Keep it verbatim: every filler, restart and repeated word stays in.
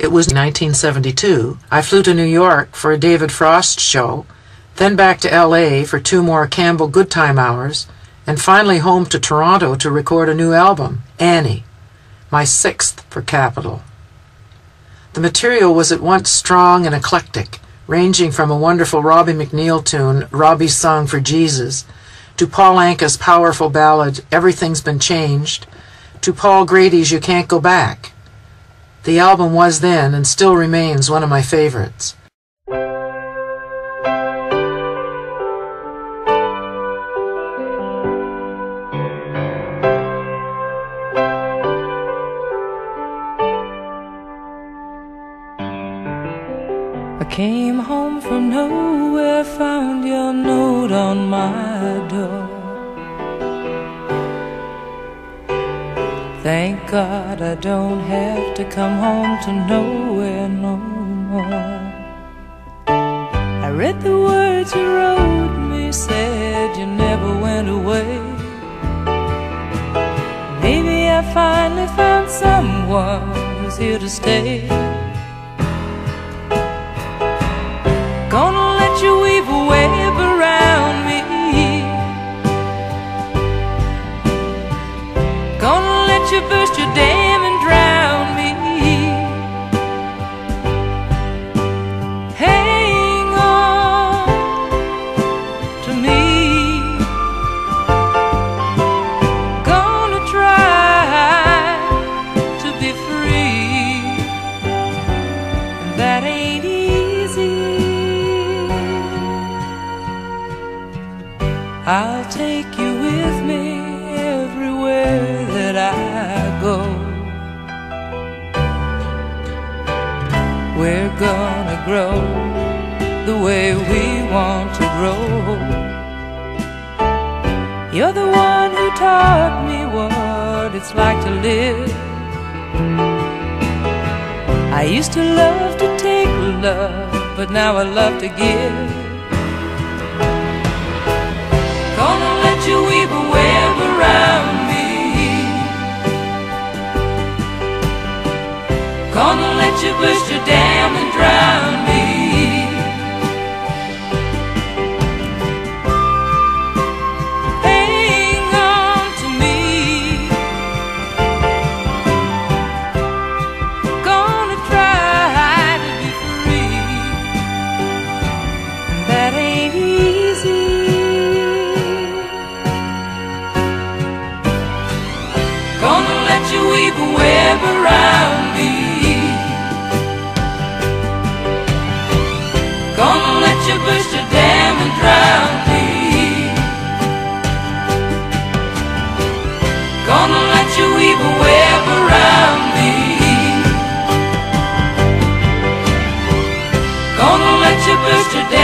It was nineteen seventy-two. I flew to New York for a David Frost show, then back to L A for two more Campbell Good Time hours, and finally home to Toronto to record a new album, Annie, my sixth for Capitol. The material was at once strong and eclectic, ranging from a wonderful Robbie McNeil tune, Robbie's Song for Jesus, to Paul Anka's powerful ballad, Everything's Been Changed, to Paul Grady's You Can't Go Back. The album was then, and still remains, one of my favorites. I came home from nowhere, found your note on my door. Thank God I don't have to come home to nowhere no more. I read the words you wrote me, said you never went away. Maybe I finally found someone who's here to stay. Gonna let you weave a web around me. Gonna let you burst your dam and drown me. Hang on to me. Gonna try to be free, and that ain't easy. I'll take you with me everywhere that I go. We're gonna grow the way we want to grow. You're the one who taught me what it's like to live. I used to love to take love, but now I love to give. Gonna let you weave a web around me. Gonna let you burst your dam and drown me. Hang on to me. Gonna try to be free, and that ain't easy. Gonna let you weave a web around me. Gonna let you burst your dam and drown me. Gonna let you weave a web around me. Gonna let you burst your dam